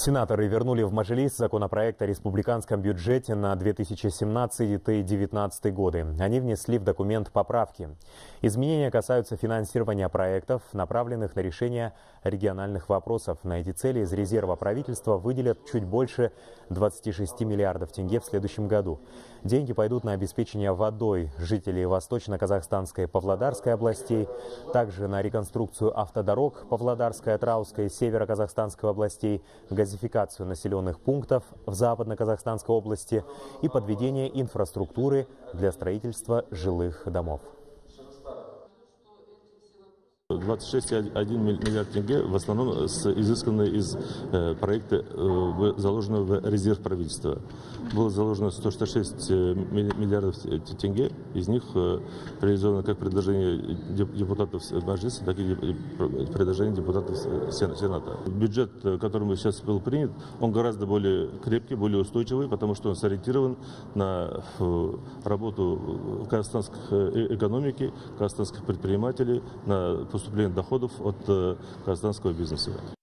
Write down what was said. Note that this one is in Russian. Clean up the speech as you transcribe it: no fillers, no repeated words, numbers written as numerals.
Сенаторы вернули в Мажилис законопроект о республиканском бюджете на 2017-2019 годы. Они внесли в документ поправки. Изменения касаются финансирования проектов, направленных на решение региональных вопросов. На эти цели из резерва правительства выделят чуть больше 26 миллиардов тенге в следующем году. Деньги пойдут на обеспечение водой жителей Восточно-Казахстанской и Павлодарской областей, также на реконструкцию автодорог Павлодарской, Атрауской и Северо-Казахстанской областей, газификацию населенных пунктов в Западно-Казахстанской области и подведение инфраструктуры для строительства жилых домов. 26,1 миллиард тенге в основном изысканы из проекта, заложенного в резерв правительства. Было заложено 166 миллиардов тенге, из них реализовано как предложение депутатов Мажилиса, так и предложение депутатов Сената. Бюджет, который сейчас был принят, он гораздо более крепкий, более устойчивый, потому что он сориентирован на работу казахстанской экономики, казахстанских предпринимателей, на поступление доходов от казахстанского бизнеса.